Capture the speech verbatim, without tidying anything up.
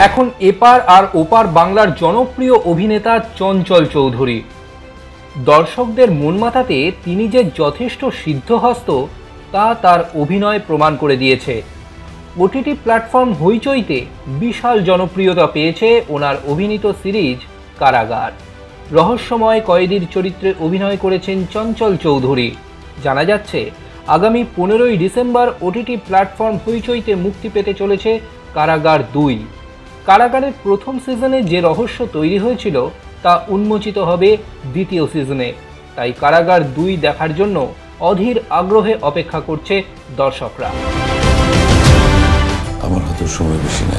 এখন এপার আর ওপার বাংলার জনপ্রিয় অভিনেতা চঞ্চল চৌধুরী। দর্শকদের মন মাতাতে তিনি যে যথেষ্ট সিদ্ধহস্ত তা তার অভিনয় প্রমাণ করে দিয়েছে। ওটিটি প্ল্যাটফর্ম হইচইতে বিশাল জনপ্রিয়তা পেয়েছে ওনার অভিনীত সিরিজ কারাগার। রহস্যময় কয়েদির চরিত্রে অভিনয় করেছেন চঞ্চল চৌধুরী। জানা যাচ্ছে আগামী পনেরোই ডিসেম্বর ওটিটি প্ল্যাটফর্ম হইচইতে মুক্তি পেতে চলেছে কারাগার দুই। কারাগারের প্রথম সিজনে যে রহস্য তৈরি হয়েছিল তা উন্মোচিত হবে দ্বিতীয় সিজনে। তাই কারাগার দুই দেখার জন্য অধীর আগ্রহে অপেক্ষা করছে দর্শকরা। আমার হাতে সময় বেশি না।